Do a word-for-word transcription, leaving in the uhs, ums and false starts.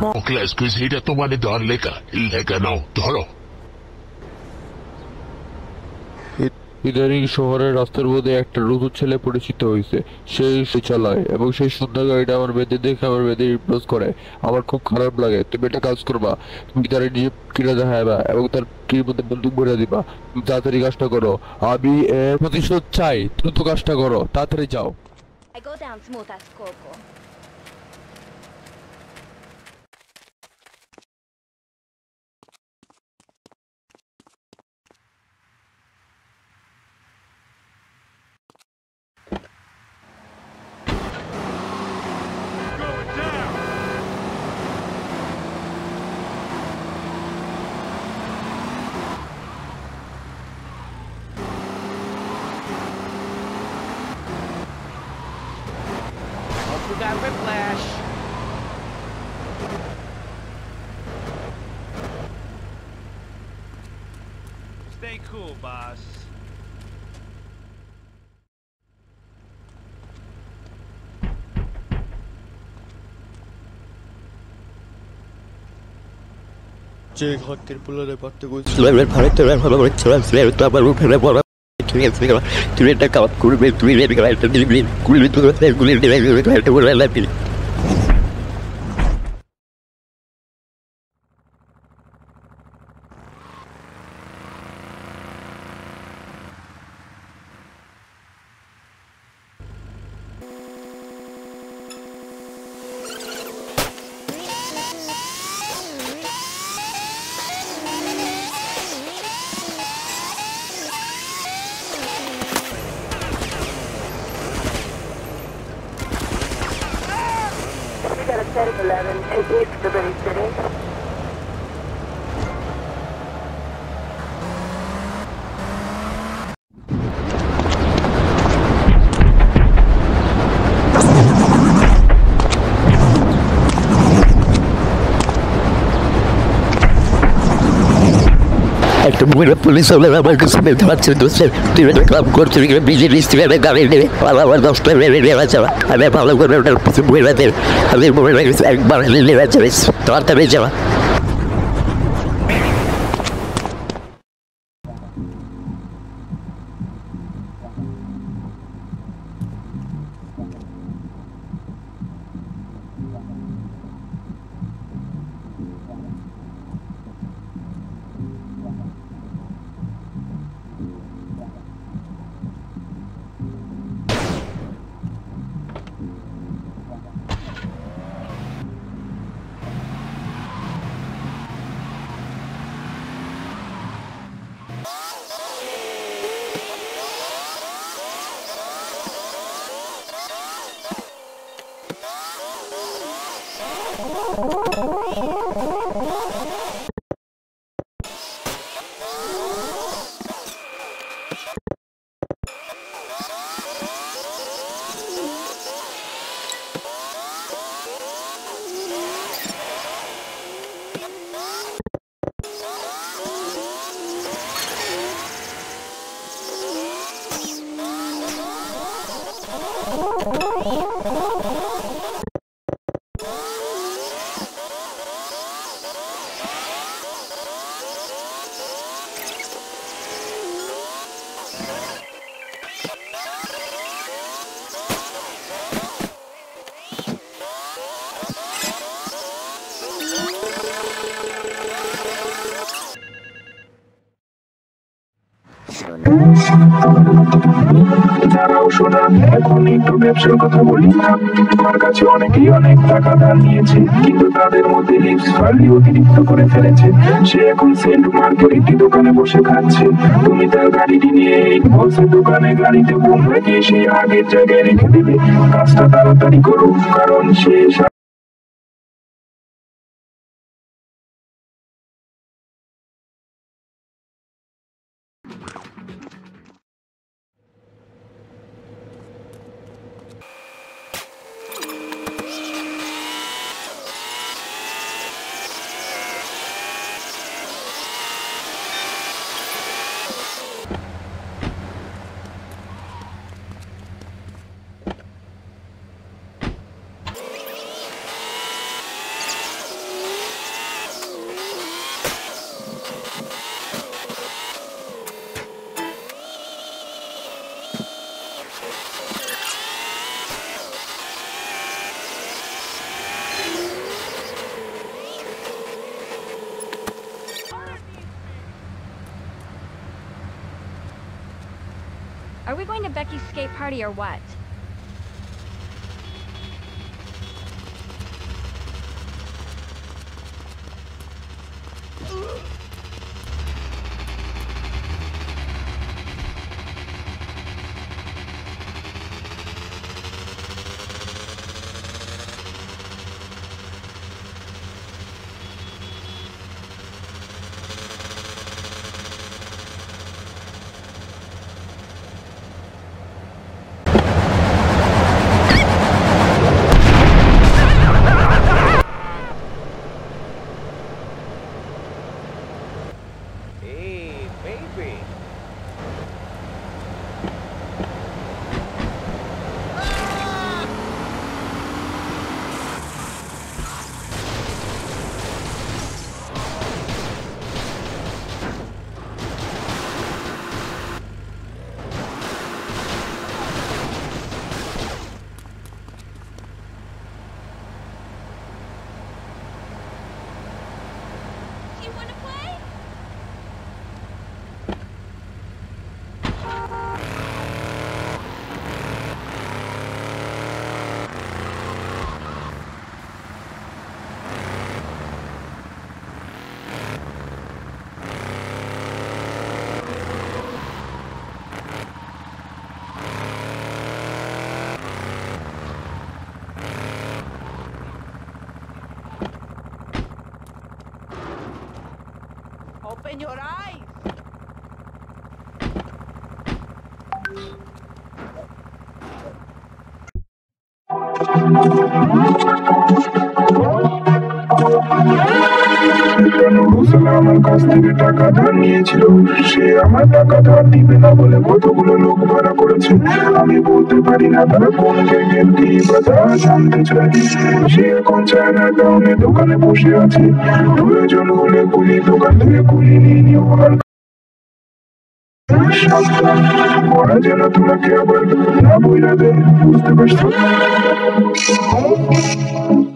Pokel squisita তোমারে ধর লেখা লেখা নাও ধরো ইদানিং শহরের রাস্তার মধ্যে একটা নতুন ছেলে পরিচিত হয়েছে। সেই সে চালায় এবং সেই সুন্দর গাড়িটা আমার মেয়েদের দেখে আমার মেয়েদের ইমপ্রেস করে। আমার খুব খারাপ লাগে। তুমি একটা কাজ করবা, তুমি তার নিজে কিনে দেখাবা এবং তার কির মধ্যে বন্দুক ভরে দিবা। তুমি তাড়াতাড়ি কাজটা করো, আমি এর প্রতিশোধ চাই। দ্রুত কাজটা করো, তাড়াতাড়ি যাও। I go down smooth as cocoa. You got whiplash. Stay cool, boss. যে ঘরটির পুলারে পারতে গেছে তুমি একটা কাজ করবে তুমি একটা দিবি গুলি তো গুলি একটা বলে লাইপি Setting eleven to East Liberty City. একটা মহিলা পুলিশ হলে আমার কাছে বেঁধে পাচ্ছে দোষের তুই একটা কাম করছি বিজেপি স্টিমের গাড়ি নেবে আমার দশটা নেবে নেওয়া যাওয়া আমি ভালো করে ওটার কিছু মহিলাদের আমি মহিলা একবার নেওয়া যাবে তাড়াতাড়ি যাওয়া দাঁড়াও শোনা, এখন একটু ব্যবসার কথা বলি। তোমার কাছে অনেকেই অনেক টাকা ধার নিয়েছে, কিন্তু তাদের মধ্যে লিপস ফার্লি অতিরিক্ত করে ফেলেছে। সে এখন সেন্ট মার্কেট একটি দোকানে বসে খাচ্ছে। তুমি তার গাড়িটি নিয়ে এই বক্সের দোকানে গাড়িতে বোম লাগিয়ে সে আগের জায়গায় রেখে দেবে। কাজটা তাড়াতাড়ি করো, কারণ সে Are we going to Becky's skate party or what? Open your eyes! আমার কাছ থেকে টাকা ধার নিয়েছিল, সে আমার টাকা ধার দিবে না বলে কতগুলো লোক ভাড়া করেছে। আমি বলতে পারি না তারা কোন গ্যাংয়ের কি বা তারা জানতে চায়। সে এখন চায়না টাউনে দোকানে বসে আছে, প্রয়োজন হলে কুলি দোকান থেকে কুলি নিয়ে নিও। আর ওরা যেন তোমাকে আবার না বইলা দেয়, বুঝতে পারছো?